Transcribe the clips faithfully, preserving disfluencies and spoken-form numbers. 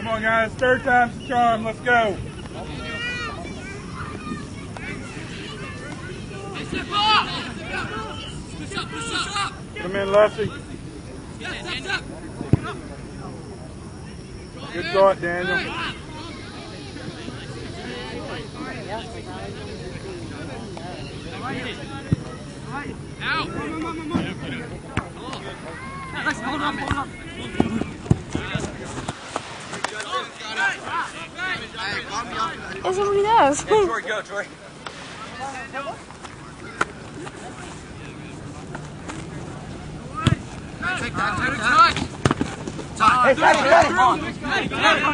Come on, guys. Third time's the charm. Let's go. Come in, Leslie. Good thought, Daniel. Out. Let's hold up, hold up. That's what he does. Hey, Troy, go, Troy. Take that, take that. Hey, got it, got it.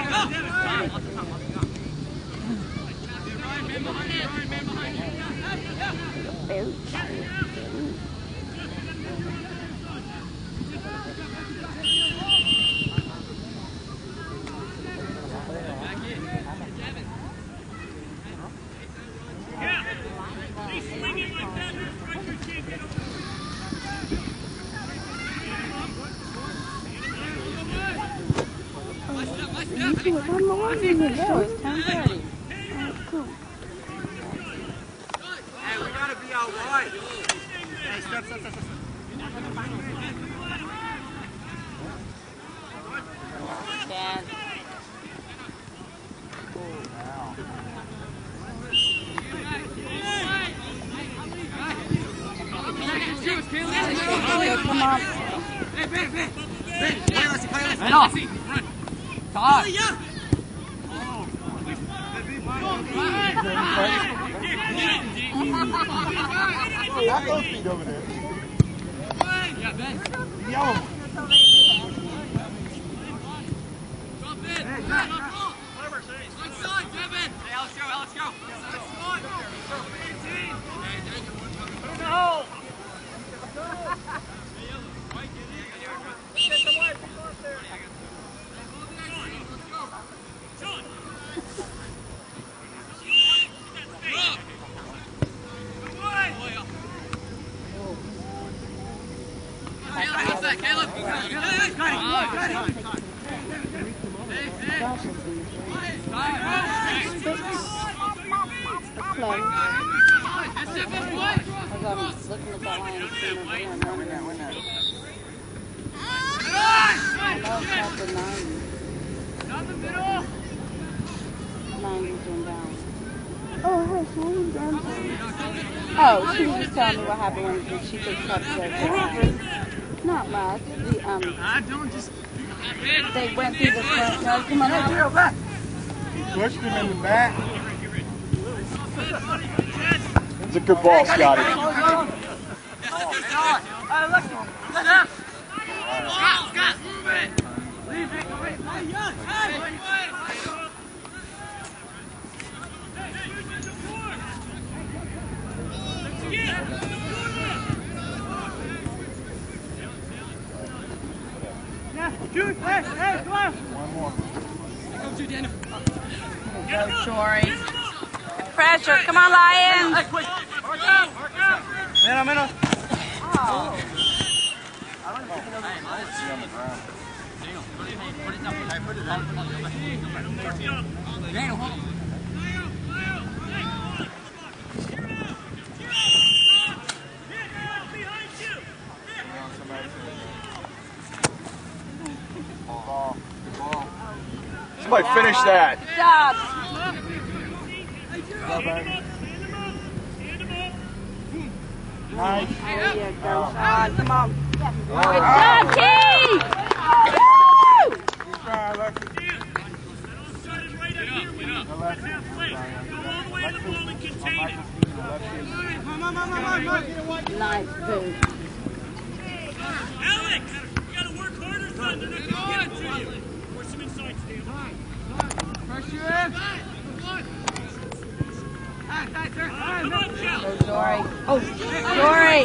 One more than you go. It's ten thirty. Cool. Hey, we gotta be out wide. Hey, step, step, step, step. Dan. Come on. Hey, Ben, Ben. Ben, play Leslie, play Leslie. Right off. Todd. Got those feet over there. Yeah, Ben. Yellow. Jump in. Whatever, say. Inside, Devin. Hey, Alex, go, Alex, go. No. Get the white off there. Oh, she was just telling me what happened when she picked up the not much. The um I don't just they went through the front. No, come on out. Back. He pushed him in the back. It's a good ball, Scotty. Hey, hey, come on. One more. Come to Daniel. Go, Troy. Pressure. Come on, Lions. Hey, quick. Mark out, mark out. Minnow, minnow. Oh. I don't think it's on the ground. Daniel, put it in. Put it down. Hey, put it down. Daniel, hold on. Ball. Good ball. Somebody finish that. Good job. Go, baby. Nice. Oh, yeah, go, Sean. Come on. All Good right. job, Keith. Good try, Alexis. Alexis. Nice boot. Alex, you gotta work harder, son. They're not gonna get it to you. Force some inside, Steve. Pressure in. Come on, Joe. Go, Dory. Oh, Dory.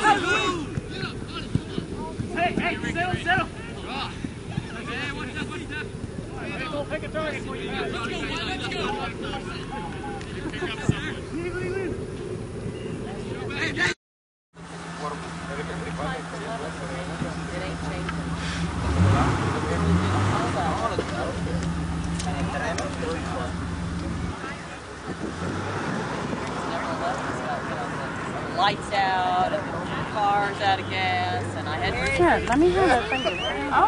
Hey, hey, settle, settle. Hey, one step, one step. Hey, we'll pick a target for you. Let's go, let's go. Pick up someone. Hey, hey. It ain't changing. lights out, and the car's out of gas, and I had to... Here, let me have that thing. Oh,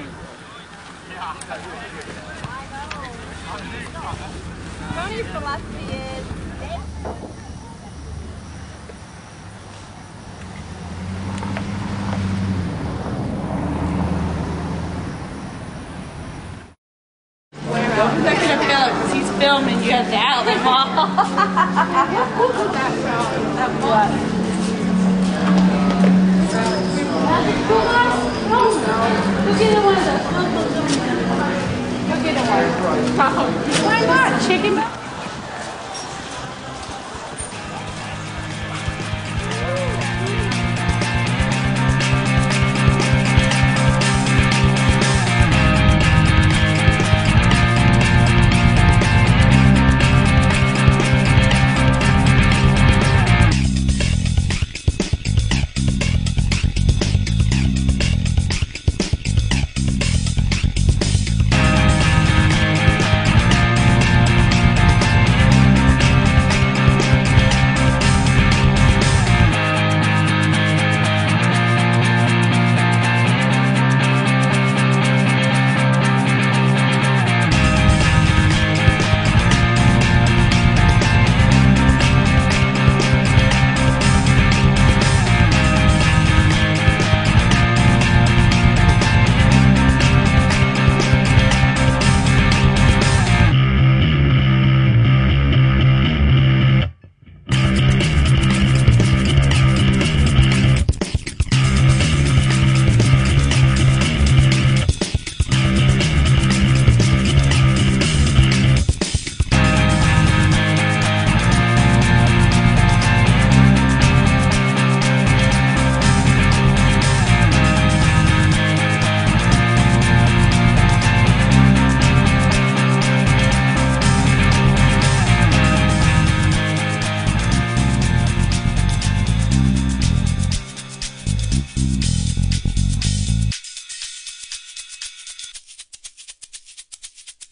Tony's philosophy is... Don't pick it up together because he's filming. You have to out them all. Go get one of those. Go get one. Why not? Chicken.